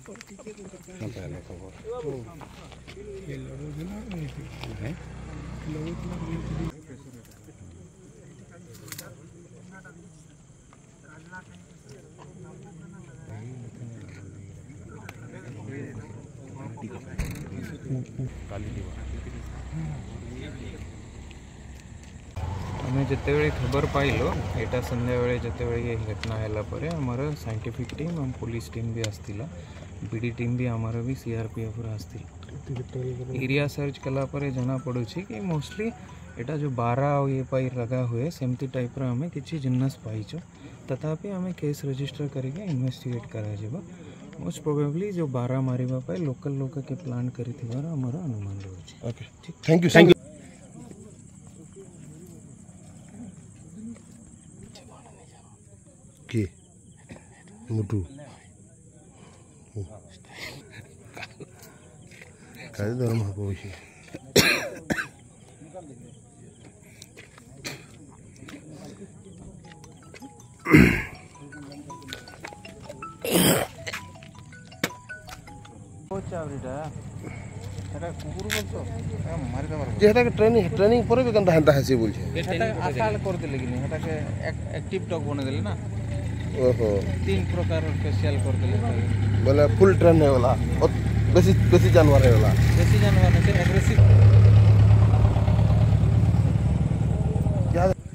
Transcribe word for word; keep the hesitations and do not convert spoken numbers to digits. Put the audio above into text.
पहले खबर ये लोगों के ना है लोगों के आम जिते खबर पाइल यहाँ संध्या बेले जिते ये घटना है आमर साइंटिफिक टीम और पुलिस टीम भी आसला बीडी टीम भी आमर भी सीआरपीएफ आसला एरिया सर्च कलापर जना पड़ू कि मोस्टली यहाँ जो बारा ये पाई लगा हुए सेमती टाइप आम कि जिन्नस पाइचु तथापि आम केस रजिस्टर करके इन्वेस्टिगेट करा मोस्ट प्रोबेबली जो बारा मारिबा पाई लोकल लोक के प्लान करिथिबार हमर अनुमान रहउछि। Okay thank you thank you के मुटु काय धर्म होइछि जेटा के ट्रेनिंग ट्रेनिंग पर भी कंदा हंता हसी बोल छे एटा आसाल कर देले कि एटा के एक्टिव डॉग बने देले ना। ओहो तीन प्रकार स्पेशल कर देले बोले फुल ट्रेन है वाला और बेसी बेसी जानवर है वाला बेसी जानवर से एग्रेसिव क्या